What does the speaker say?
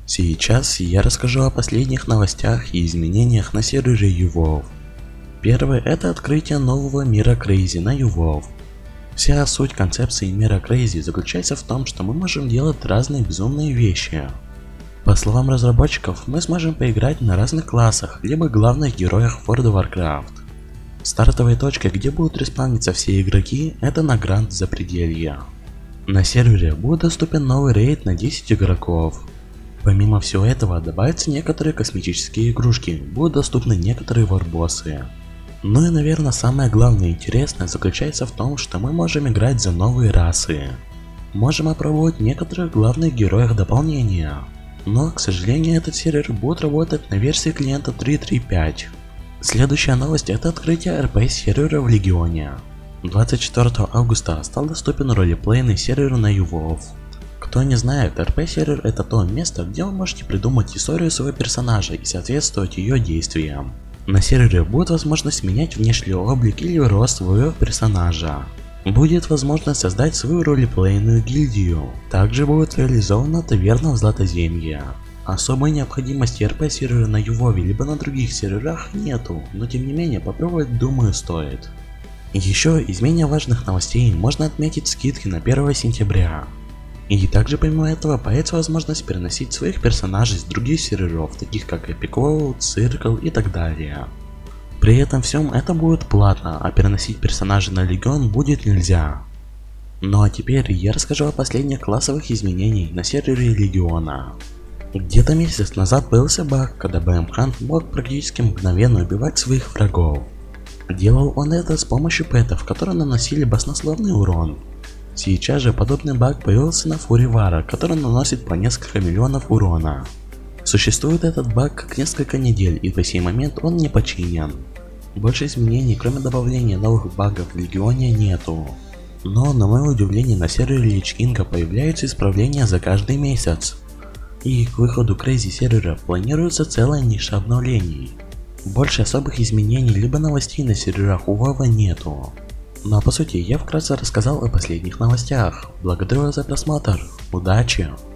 Сейчас я расскажу о последних новостях и изменениях на сервере YouWolf. Первое — это открытие нового мира Crazy на YouWolf. Вся суть концепции мира Crazy заключается в том, что мы можем делать разные безумные вещи. По словам разработчиков, мы сможем поиграть на разных классах, либо главных героях World of Warcraft. Стартовой точкой, где будут респавниться все игроки, это на Гранд Запределье. На сервере будет доступен новый рейд на 10 игроков. Помимо всего этого, добавятся некоторые космические игрушки, будут доступны некоторые варбоссы. Ну и наверное самое главное и интересное заключается в том, что мы можем играть за новые расы. Можем опробовать некоторых главных героев дополнения. Но, к сожалению, этот сервер будет работать на версии клиента 3.3.5. Следующая новость — это открытие РП сервера в Легионе. 24 августа стал доступен ролеплейный сервер на YouWolf. Кто не знает, РП сервер — это то место, где вы можете придумать историю своего персонажа и соответствовать ее действиям. На сервере будет возможность менять внешний облик или рост своего персонажа. Будет возможность создать свою ролеплейную гильдию. Также будет реализована таверна в Златоземье. Особой необходимости РП сервера на YouWolf либо на других серверах нету, но тем не менее попробовать, думаю, стоит. Еще из менее важных новостей можно отметить скидки на 1 сентября. И также помимо этого появится возможность переносить своих персонажей с других серверов, таких как Epic World, Circle и так далее. При этом всем это будет платно, а переносить персонажей на Легион будет нельзя. Ну а теперь я расскажу о последних классовых изменениях на сервере Легиона. Где-то месяц назад появился баг, когда BM Hunt мог практически мгновенно убивать своих врагов. Делал он это с помощью пэтов, которые наносили баснословный урон. Сейчас же подобный баг появился на Фури Вара, который наносит по несколько миллионов урона. Существует этот баг как несколько недель, и по сей момент он не починен. Больше изменений, кроме добавления новых багов в Легионе, нету. Но на мое удивление на сервере Лич Кинга появляются исправления за каждый месяц. И к выходу Crazy сервера планируется целая ниша обновлений. Больше особых изменений либо новостей на серверах у Вова нету. Но по сути я вкратце рассказал о последних новостях. Благодарю вас за просмотр. Удачи!